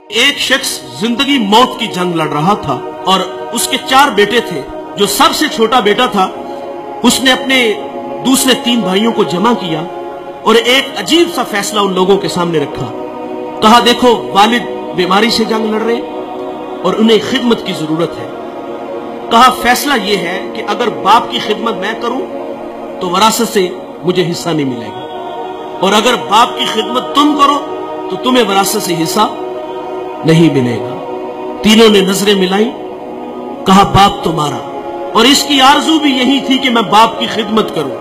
ایک شخص زندگی موت کی جنگ لڑ رہا تھا اور اس کے 4 بیٹے تھے. جو سب سے چھوٹا بیٹا تھا اس نے اپنے دوسرے 3 بھائیوں کو جمع کیا اور ایک عجیب سا فیصلہ ان لوگوں کے سامنے رکھا. کہا دیکھو والد بیماری سے جنگ لڑ رہے اور انہیں خدمت کی ضرورت ہے. کہا فیصلہ یہ ہے کہ اگر باپ کی خدمت میں کروں تو وراثت سے مجھے حصہ نہیں ملے گا، اور اگر باپ کی خدمت تم کرو تو تمہیں وراثت سے حصہ نہیں ملے گا. تینوں نے نظریں ملائی. کہا باپ تمہارا، اور اس کی آرزو بھی یہی تھی کہ میں باپ کی خدمت کروں.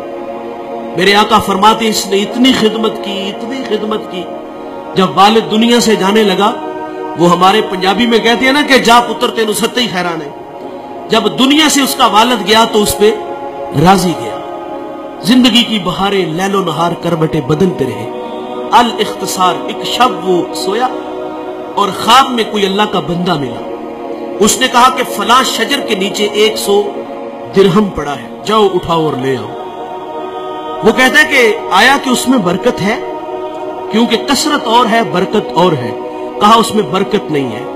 میرے آقا فرماتے اس نے اتنی خدمت کی. جب والد دنیا سے جانے لگا، وہ ہمارے پنجابی میں کہتے ہیں نا کہ جا پتر تینو ستے ہی خیران ہے. جب دنیا سے اس کا والد گیا تو اس پہ راضی گیا. زندگی کی بہاریں لیل و نہار کروٹیں بدلتے رہے. الاختصار، ایک شب وہ سویا اور خواب میں کوئی اللہ کا بندہ ملا. اس نے کہا کہ فلاں شجر کے نیچے 100 درہم پڑا ہے، جاؤ اٹھاؤ اور لے آؤ. وہ کہتا ہے کہ آیا کہ اس میں برکت ہے؟ کیونکہ کثرت اور ہے برکت اور ہے. کہا اس میں برکت نہیں ہے.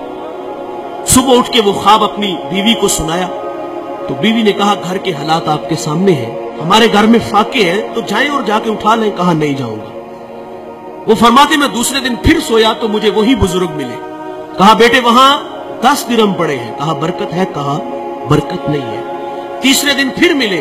صبح اٹھ کے وہ خواب اپنی بیوی کو سنایا تو بیوی نے کہا گھر کے حالات آپ کے سامنے ہیں، ہمارے گھر میں فاقے ہیں، تو جائیں اور جا کے اٹھا لیں. کہا نہیں جاؤں گا. وہ فرماتے میں دوسرے دن پھر سویا تو مجھے وہی بزرگ ملے. کہا بیٹے وہاں 10 درہم پڑے ہیں. کہا برکت ہے؟ کہا برکت نہیں ہے. تیسرے دن پھر ملے.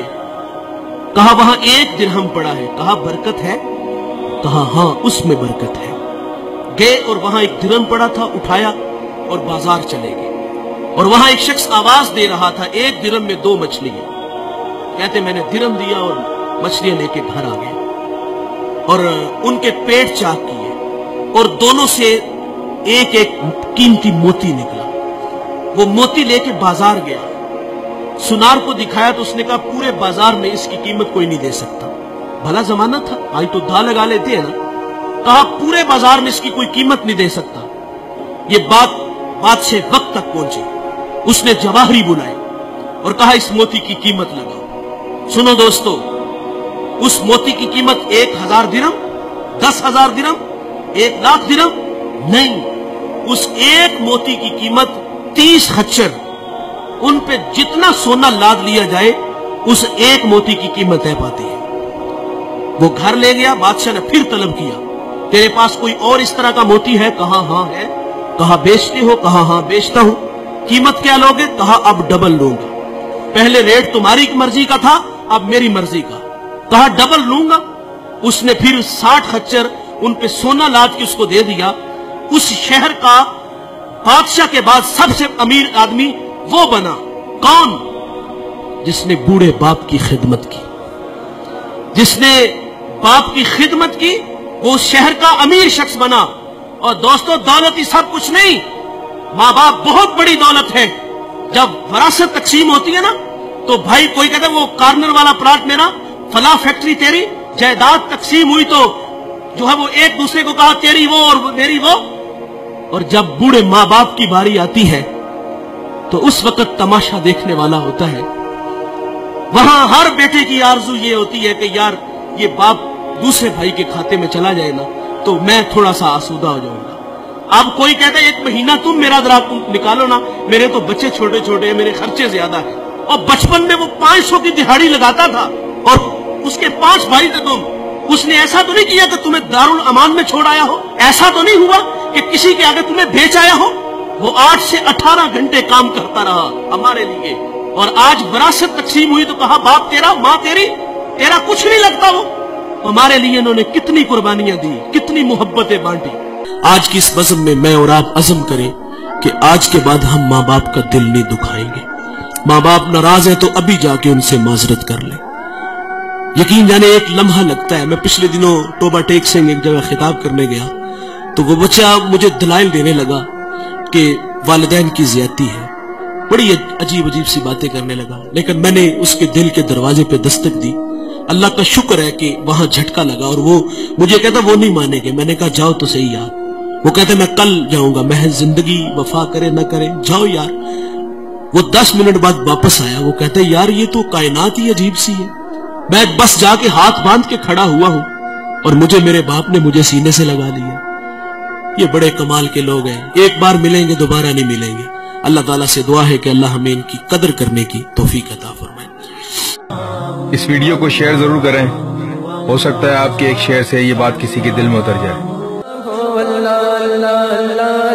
کہا وہاں 1 درہم پڑا ہے. کہا برکت ہے؟ کہا ہاں اس میں برکت ہے. گئے اور وہاں 1 درہم پڑا تھا، اٹھایا اور بازار چلے گئے. اور وہاں ایک شخص آواز دے رہا تھا 1 درہم میں 2 مچھلیاں. کہتے میں نے درہم دیا اور مچھلیاں لے کے گھر آ گئے اور ان کے پیٹ چاک کیے اور دونوں سے ایک قیمتی موتی نکلا. وہ موتی لے کے بازار گیا، سنار کو دکھایا تو اس نے کہا پورے بازار میں اس کی قیمت کوئی نہیں دے سکتا. بھلا زمانہ تھا، آج تو دھا لگا لیتے ہیں نا. کہا پورے بازار میں اس کی کوئی قیمت نہیں دے سکتا. یہ بات سے وقت تک پہنچی. اس نے جواہری بلائے اور کہا اس موتی کی قیمت لگاؤ. سنو دوستو، اس موتی کی قیمت 1000 درہم، 10,000 درہم، 1,00,000 درہم نہیں. اس ایک موتی کی قیمت 30 خچر. ان پہ جتنا سونا لاد لیا جائے اس ایک موتی کی قیمت طے پاتی ہے. وہ گھر لے گیا. بادشاہ نے پھر طلب کیا تیرے پاس کوئی اور اس طرح کا موتی ہے؟ کہا ہاں ہے. کہا بیچتے ہو؟ کہا ہاں بیچتا ہوں. قیمت کیا لوگے؟ کہا اب ڈبل لوں گا. پہلے ریٹ تمہاری مرضی کا تھا، اب میری مرضی کا. کہا ڈبل لوں گا. اس نے پھر 60 خچر ان پہ سونا لاد کے اس کو دے دیا. اس شہر کا بادشاہ کے بعد سب سے امیر آدمی وہ بنا. کون؟ جس نے بوڑھے باپ کی خدمت کی. جس نے باپ کی خدمت کی وہ اس شہر کا امیر شخص بنا. اور دوستو دولت ہی سب کچھ نہیں، ماں باپ بہت بڑی دولت ہے. جب وراثت تقسیم ہوتی ہے نا تو بھائی کوئی کہتا ہے وہ کارنر والا پلاٹ میرا، فلاں فیکٹری تیری. جائیداد تقسیم ہوئی تو جو ہے وہ ایک دوسرے کو کہا تیری وہ اور میری وہ. اور جب بوڑھے ماں باپ کی باری آتی ہے تو اس وقت تماشا دیکھنے والا ہوتا ہے. وہاں ہر بیٹے کی آرزو یہ ہوتی ہے کہ یار یہ باپ دوسرے بھائی کے کھاتے میں چلا جائے نا تو میں تھوڑا سا آسودہ ہو جاؤں گا. اب کوئی کہتا ہے 1 مہینہ تم میرا ذرا نکالو نا، میرے تو بچے چھوٹے چھوٹے ہیں، میرے خرچے زیادہ ہیں. اور بچپن میں وہ 500 کی دہاڑی لگاتا تھا اور اس کے 5 بھائی تھے تم. اس نے ایسا تو نہیں کیا کہ تمہیں دارالامان میں چھوڑ آیا ہو. ایسا تو نہیں ہوا کہ کسی کے آگے تمہیں بیچ آیا ہو. وہ 8 سے 18 گھنٹے کام کرتا رہا ہمارے لیے. اور آج وراثت تقسیم ہوئی تو کہا باپ تیرا، ماں تیری، تیرا کچھ نہیں لگتا. وہ ہمارے لیے انہوں نے کتنی قربانیاں دی، کتنی محبتیں بانٹی. آج کی اس بزم میں میں اور آپ عزم کریں کہ آج کے بعد ہم ماں باپ کا دل نہیں دکھائیں گے. ماں باپ ناراض ہیں تو ابھی جا کے ان سے معذرت کر لیں. یقین جانے ایک لمحہ لگتا ہے. میں پچھلے دنوں توبہ ٹیک سنگھ ایک جگہ خطاب کرنے گیا تو وہ بچہ مجھے دلائل دینے لگا کہ والدین کی زیادتی ہے. بڑی عجیب سی باتیں کرنے لگا. لیکن میں نے اس کے دل کے دروازے پہ دستک دی. اللہ کا شکر ہے کہ وہاں جھٹکا لگا اور وہ مجھے کہتا وہ نہیں مانے گے. میں نے کہا جاؤ تو صحیح یار. وہ کہتے میں کل جاؤں گا، محض زندگی وفا کرے نہ کرے جاؤ یار. وہ 10 منٹ بعد واپس آیا. وہ کہتے یار یہ تو کائنات ہی عجیب سی ہے. میں بس جا کے ہاتھ باندھ کے کھڑا ہوا ہوں اور مجھے میرے باپ نے مجھے سینے سے لگا لیا. یہ بڑے کمال کے لوگ ہیں، ایک بار ملیں گے دوبارہ نہیں ملیں گے۔ اللہ تعالیٰ سے دعا ہے کہ اللہ ہمیں ان کی قدر کرنے کی توفیق عطا فرمائے۔ اس ویڈیو کو شیئر ضرور کریں، ہو سکتا ہے آپ کے ایک شیئر سے یہ بات کسی کے دل میں اتر جائے۔